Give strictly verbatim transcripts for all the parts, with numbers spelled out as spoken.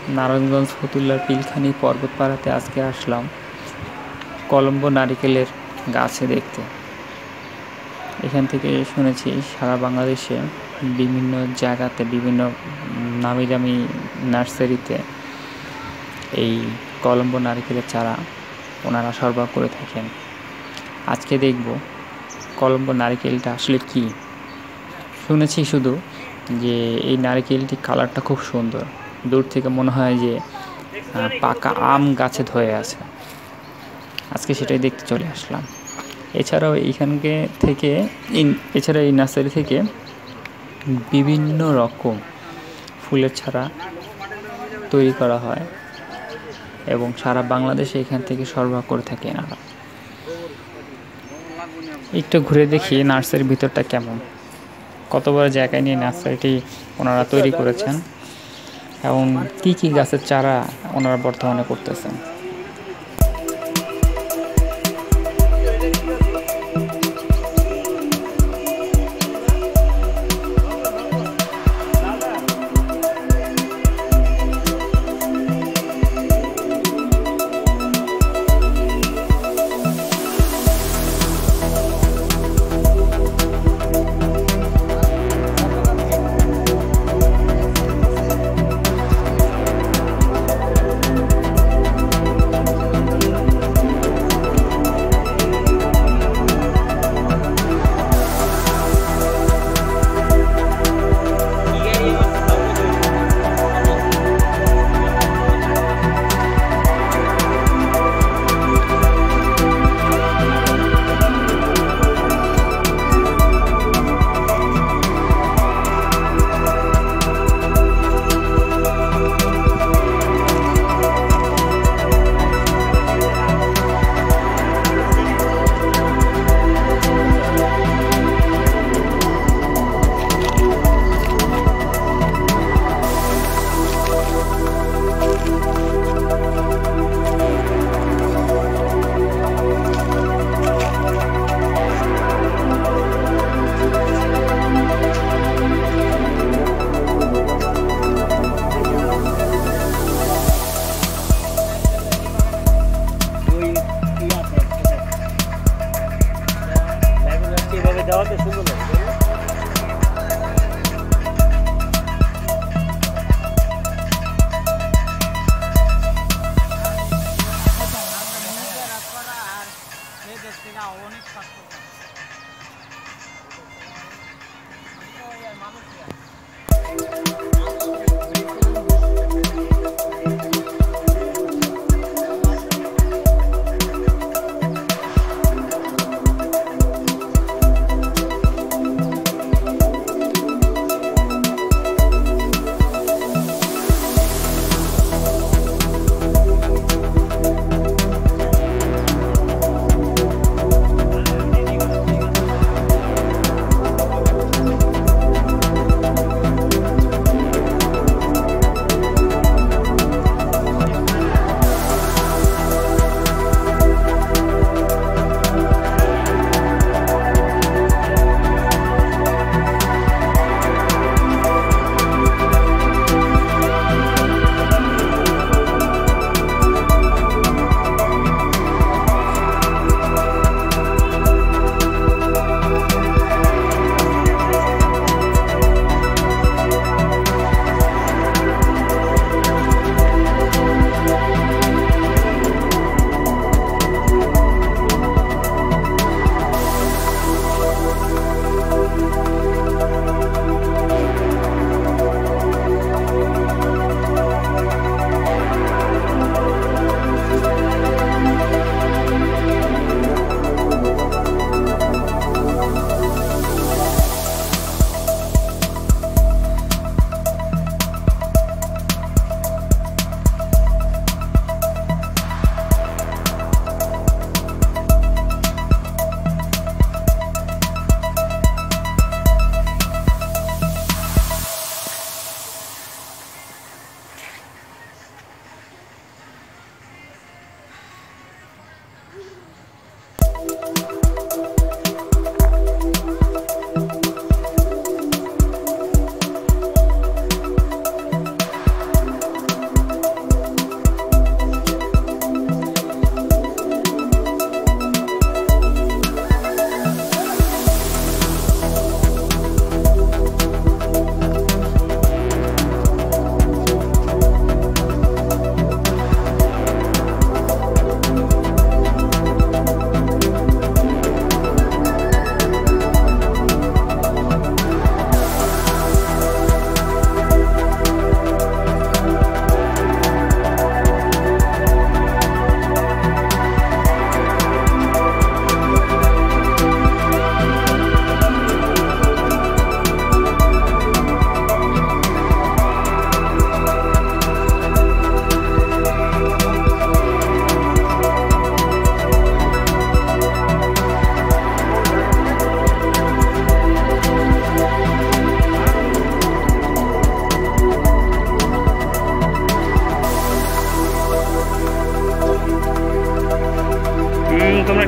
নারায়ণগঞ্জ ফতুল্লার পিলখানি পর্বতপাড়াতে আজকে আসলাম কলম্বো নারিকেলের গাছে দেখতে। এখান থেকে শুনেছি সারা বাংলাদেশে বিভিন্ন জায়গাতে বিভিন্ন নামি দামি নার্সারিতে এই কলম্বো নারিকেলের চারা ওনারা সরবরাহ করে থাকেন। আজকে দেখব কলম্বো নারিকেলটা আসলে কি। শুনেছি শুধু যে এই নারিকেলটি কালারটা খুব সুন্দর, দূর থেকে মনে হয় যে পাকা আম গাছে ধরে আছে। আজকে সেটাই দেখতে চলে আসলাম। এছাড়াও এইখানকে থেকে এছাড়া এই নার্সারি থেকে বিভিন্ন রকম ফুলের চারা তৈরি করা হয় এবং সারা বাংলাদেশে এখান থেকে সরবরাহ করে থাকে এনারা। একটু ঘুরে দেখি নার্সারির ভিতরটা কেমন, কত বড় জায়গায় নিয়ে নার্সারিটি ওনারা তৈরি করেছেন এবং কী কী গাছের চারা ওনারা বর্তমানে করতেছেন।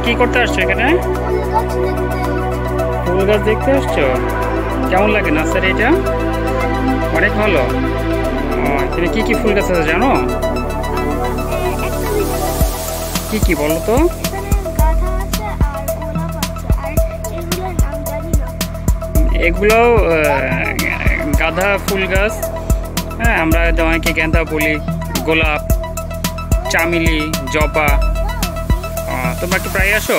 কি করতে আসছো এখানে? ফুল গাছ দেখতে আসছো? কেমন লাগে নার্সারি এটা? অনেক ভালো। এখানে কি কি ফুল গাছ আছে জানো? কি কি বলো তো? এগুলো গাঁদা ফুল গাছ, হ্যাঁ আমরা অনেকে গেঁদা বলি, গোলাপ, চামেলি, জবা। তোমরা একটু প্রায় আসো?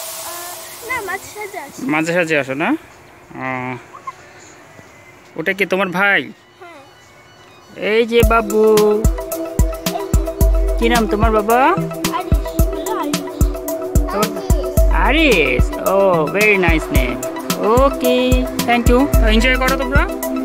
মাঝে সাঝে আসো না? ওটা কি তোমার ভাই? এই যে বাবু, কি নাম তোমার বাবা? আরিস। ও very nice name. Okay, thank you. Enjoy করো তোমরা।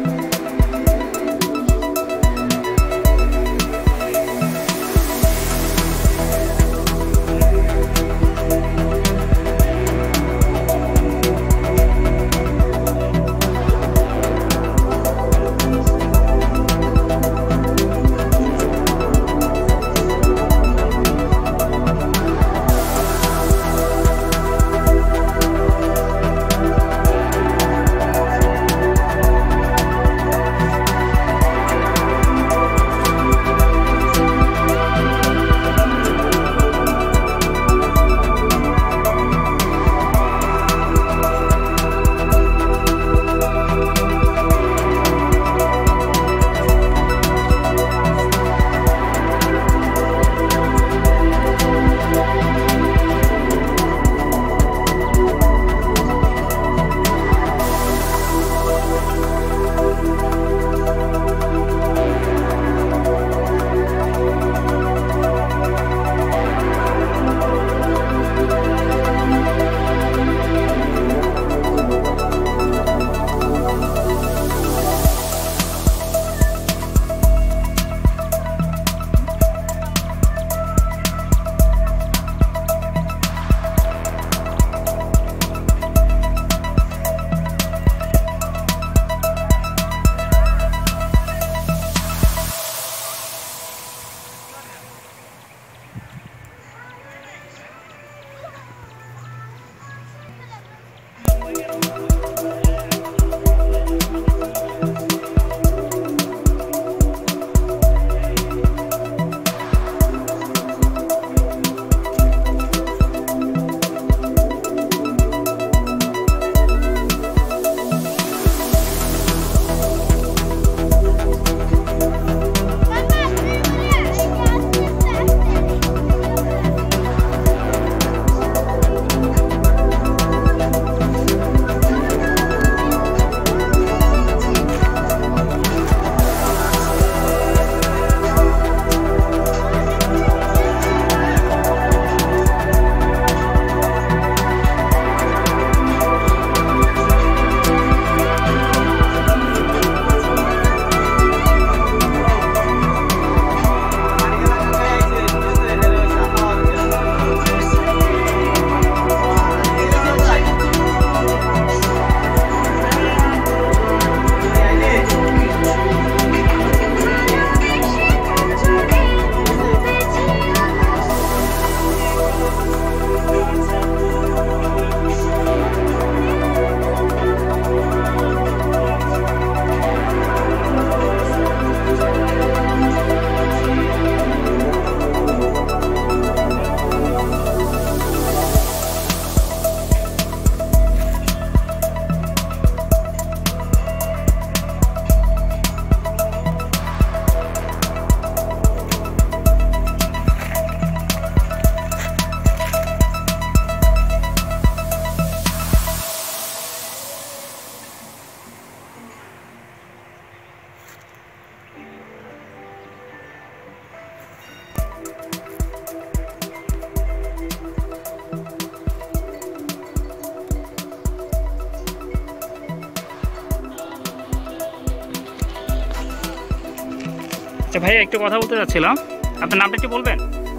আচ্ছা ভাই, একটু কথা বলতে চাচ্ছিলাম, আপনার নামটা একটু বলবেন?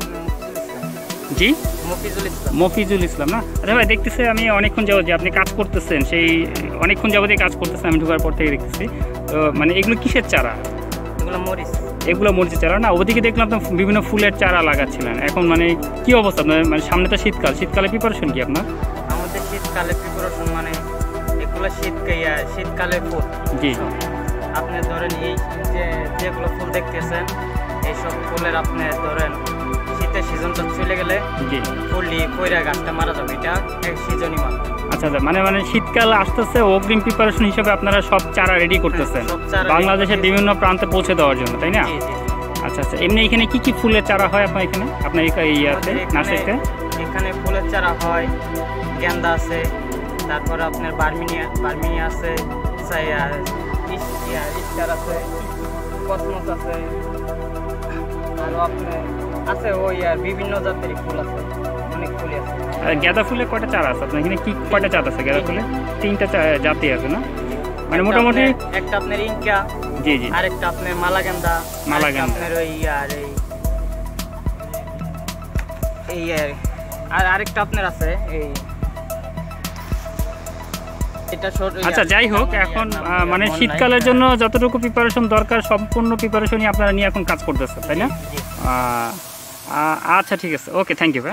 জি, মফিজুল ইসলাম। মফিজুল ইসলাম না? আচ্ছা ভাই, দেখতেছি আমি অনেকক্ষণ যাবত যে আপনি কাজ করতেছেন, সেই অনেকক্ষণ যাবতই কাজ করতেছেন, আমি ঢোকার পর থেকে দেখতেছি। তো মানে এগুলো কিসের চারা? এগুলো মরিচ। এগুলো মরিচের চারা না? ওদিকে দেখলাম তো বিভিন্ন ফুলের চারা লাগাচ্ছিলেন, এখন মানে কি অবস্থা আপনার? মানে সামনে তো শীতকাল, শীতকালে প্রিপারেশন কি আপনার? আমাদের শীতকালে প্রিপারেশন মানে এগুলো শীতকালে শীতকালে ফুল। জি, আপনি ধরেন এই যে যেগুলো ফুল দেখতেছেন এইসব ফুলের আপনি ধরেন শীতের সিজনটা চলে গেলে জি ফুলটি পয়রা গাছটা মারা যাবে, এটা এক সিজনই মাত্র। আচ্ছা আচ্ছা, মানে মানে শীতকাল আসতেছে, অগ্রিম প্রিপারেশন হিসেবে আপনারা সব চারা রেডি করতেছেন বাংলাদেশের বিভিন্ন প্রান্তে পৌঁছে দেওয়ার জন্য, তাই না? আচ্ছা আচ্ছা, এমনি এখানে কি কি ফুলের চারা হয় আপনার এখানে, আপনার এই ইয়াতে নার্সারিতে? এখানে ফুলের চারা হয়, গেন্দা আছে, তারপরে আপনার বার্মিনিয়া বার্মিনিয়া আছে, স্টার আছে, কসমস আছে, আরও আপনার আছে ওই আর বিভিন্ন জাতের ফুল আছে, অনেক ফুলই আছে। আর গাঁদা ফুলের কয়টা চারা আছে আপনার এখানে? কি কয়টা জাত আছে গাঁদা ফুলে? তিনটা জাতি আছে না? মানে মোটামুটি একটা আপনার ইনকা, জি জি, আরেকটা আপনার মালাগেন্দা, মালাগেন্দা আপনার ওই আর এই এই আর আরেকটা আপনার আছে এই এটা ছোট। আচ্ছা যাই হোক, এখন মানে শীতকালের জন্য যতটুকু প্রিপারেশন দরকার সম্পূর্ণ প্রিপারেশনই আপনারা নিয়ে এখন কাজ করতেছেন, তাই না? আচ্ছা ঠিক আছে, ওকে, থ্যাংক ইউ ভাই।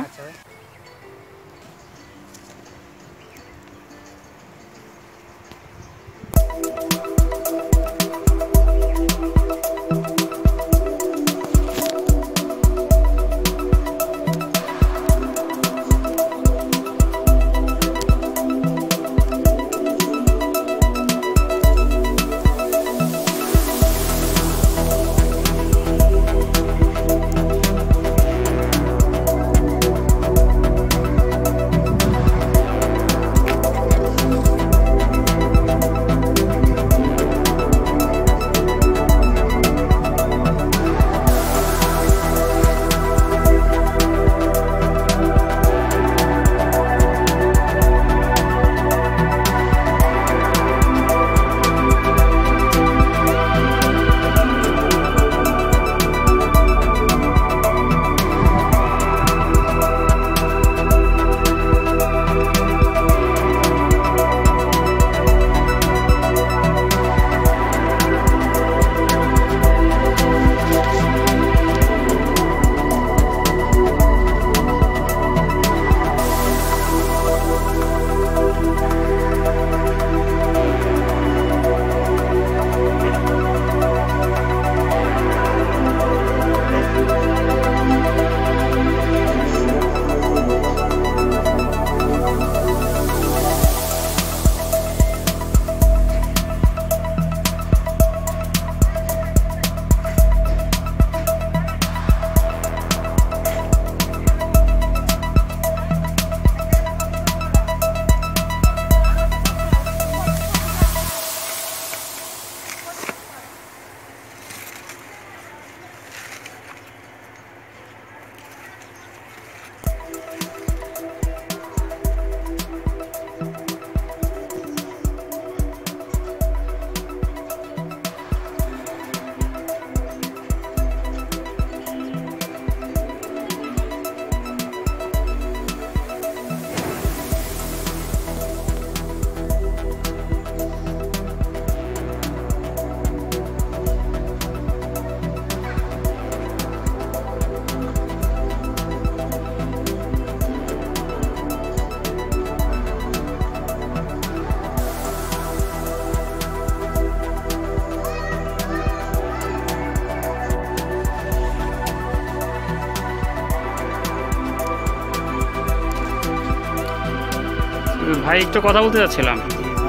ভাই একটু কথা বলতে চাচ্ছিলাম।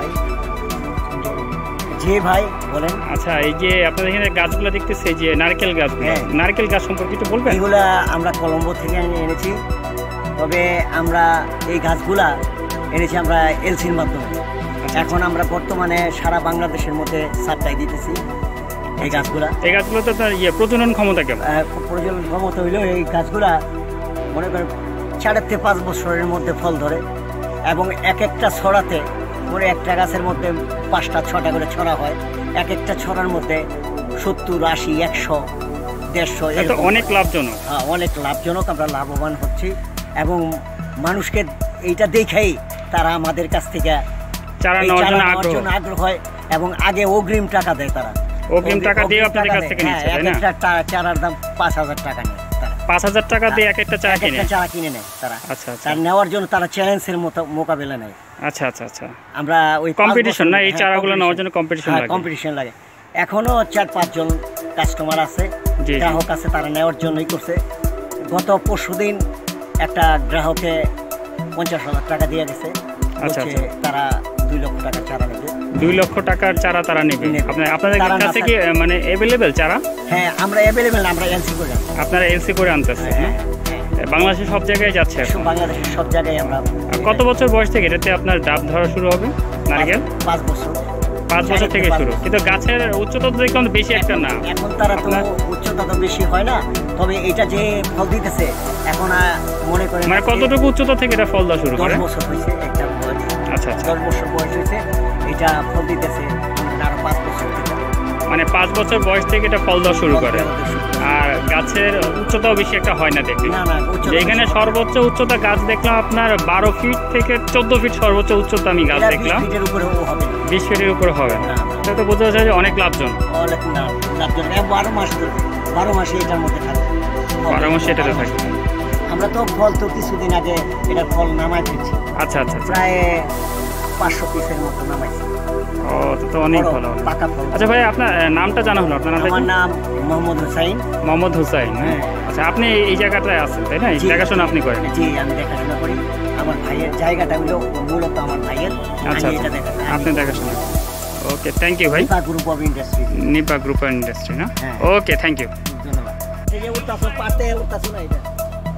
জি ভাই বলেন। আচ্ছা, এই যে আপনাদের এখানে গাছগুলো দেখতেছে, যে নারকেল গাছগুলো, নারকেল গাছ সম্পর্কে একটু বলবেন? এগুলা আমরা কলম্বো থেকে এনেছি, তবে আমরা এই গাছগুলা এনেছি আমরা এলসির মাধ্যমে। এখন আমরা বর্তমানে সারা বাংলাদেশের মধ্যে সাপ্লাই দিতেছি এই গাছগুলা। এই গাছগুলো তো আপনার ইয়ে প্রজনন ক্ষমতা কেমন? প্রজনন ক্ষমতা হইলেও এই গাছগুলা মনে করেন চার থেকে পাঁচ বছরের মধ্যে ফল ধরে, এবং এক একটা ছড়াতে মনে একটা গাছের মধ্যে পাঁচটা ছটা করে ছড়া হয়। এক একটা ছড়ার মধ্যে সত্তর আশি একশো দেড়শো, অনেক লাভজনক। হ্যাঁ, অনেক লাভজনক, আমরা লাভবান হচ্ছি, এবং মানুষকে এইটা দেখেই তারা আমাদের কাছ থেকে চারা নেওয়ার জন্য আগ্রহ হয়, এবং আগে অগ্রিম টাকা দেয় তারা। অগ্রিম টাকা দিয়ে আপনাদের কাছ থেকে নিচ্ছে, তাই না? একটা চারার দাম পাঁচ হাজার টাকা নেয় তারা। পাঁচ হাজার টাকা দিয়ে এক একটা চারা কিনে চারা কিনে নেয় তারা। আচ্ছা আচ্ছা। তার নেওয়ার জন্য তারা চ্যালেঞ্জের মতো মোকাবেলা নেয়। আচ্ছা আচ্ছা আচ্ছা। আমরা ওই কম্পিটিশন না, এই চারাগুলো নেওয়ার জন্য কম্পিটিশন লাগে। কম্পিটিশন লাগে। এখনো চার পাঁচজন কাস্টমার আছে, গ্রাহক আছে, তারা নেওয়ার জন্যই করছে। গত পরশুদিন একটা গ্রাহকে পঞ্চাশ হাজার টাকা দিয়ে গেছে। আচ্ছা আচ্ছা। তারা দুই লক্ষ টাকার চারা নেবে। দুই লক্ষ টাকার চারা তারা নেবে। আপনার আপনাদের কাছে কি মানে অ্যাভেলেবেল চারা? হ্যাঁ, আমরা অ্যাভেলেবেল, আমরা এলসি করে আনছি। আপনারা এলসি করে আনতেছে? হ্যাঁ, বাংলাদেশের সব জায়গায় যাচ্ছে এখন? বাংলাদেশের সব জায়গায় আমরা। কত বছর বয়স থেকে এটাতে আপনার ডাব ধরা শুরু হবে নারকেল? পাঁচ বছর। পাঁচ বছর থেকে শুরু, কিন্তু গাছের উচ্চতা তো দেখলাম বেশি একটা না। এখন তারা তো উচ্চতা তো বেশি হয় না, তবে এটা যে ফল দিতেছে এখন মনে করেন মানে কতটুকু উচ্চতা থেকে এটা ফল দেওয়া শুরু করে? দশ বছর হয়েছে একটা বয়স। আচ্ছা আচ্ছা। দশ বছর বয়স হয়েছে, এটা ফল দিতেছে আরো পাঁচ বছর থেকে। মানে পাঁচ বছর বয়স থেকে এটা ফল দেওয়া শুরু করে। আর গাছের উচ্চতাও বেশি একটা হয় না দেখি। না না, এখানে সর্বোচ্চ উচ্চতা গাছ দেখলাম আপনার বারো ফিট থেকে চোদ্দ ফিট সর্বোচ্চ উচ্চতা আমি গাছ দেখলাম। বিশ ফিটের উপরে হবে না, এটা তো বোঝা যায় যে অনেক লাভজন। অনেক লাভজন, বারো মাস বারো মাসে এটার মধ্যে থাকে, বারো মাসে এটাতে থাকে। আমরা তো ফল তো কিছুদিন আগে এটার ফল নামাই ফেলছি। আচ্ছা আচ্ছা। প্রায় পাঁচশো পিসের মতো নামাইছি। ও, তো অনেক ভালো। আচ্ছা ভাই, আপনার নামটা জানা হলো? আপনার আমার নাম মোহাম্মদ হুসাইন। মোহাম্মদ হুসাইন, হ্যাঁ। আচ্ছা, আপনি এই জায়গাটায় আছেন, তাই না? দেখাশোনা আপনি করেন? জি, আমি দেখাশোনা করি। আমার ভাইয়ের জায়গাটা হলো মূলত আমার ভাইয়ের। আচ্ছা, আপনি দেখাশোনা। ওকে, থ্যাংক ইউ ভাই। Nipa group of industry. Nipa group of industry না? Okay, thank you. ধন্যবাদ। এই যে উঠতাছো পাতে উঠতাছো না, এটা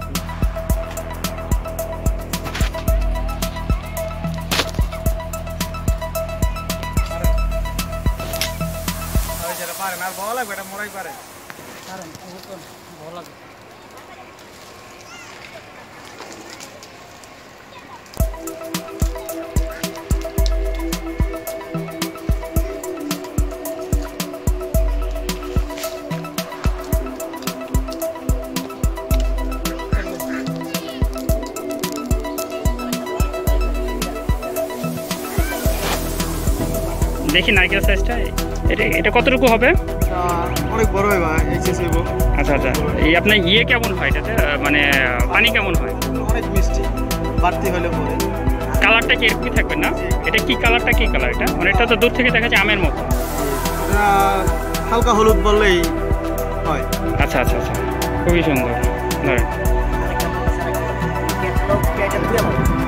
পারেন আর ভালো লাগবে, এটা মরাই পারে। দেখি নারকেল সাইজটা, এটা এটা কতটুকু হবে? অনেক বড় হয় ভাই, এইচএস হইব। আচ্ছা আচ্ছা। এই আপনার ইয়ে কেমন হয় এটাতে, মানে পানি কেমন হয়? অনেক মিষ্টি, বাড়তি হলে পরে। কালারটা কি এরকমই থাকবে না? এটা কি কালারটা, কি কালার এটা? মানে এটা তো দূর থেকে দেখা যায় আমের মতো। এটা হালকা হলুদ বললেই হয়। আচ্ছা আচ্ছা আচ্ছা, খুবই সুন্দর। ধরেন